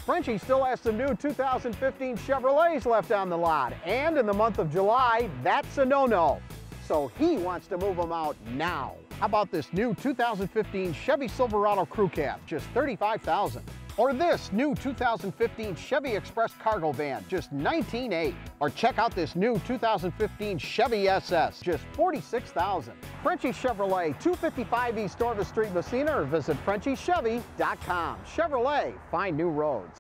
Frenchie still has some new 2015 Chevrolets left on the lot, and in the month of July, that's a no-no. So he wants to move them out now. How about this new 2015 Chevy Silverado Crew Cab, just $35,000. Or this new 2015 Chevy Express Cargo Van, just $19,800. Or check out this new 2015 Chevy SS, just $46,000. Frenchie Chevrolet, 255 East Orvis Street, Messina, or visit FrenchieChevy.com. Chevrolet, find new roads.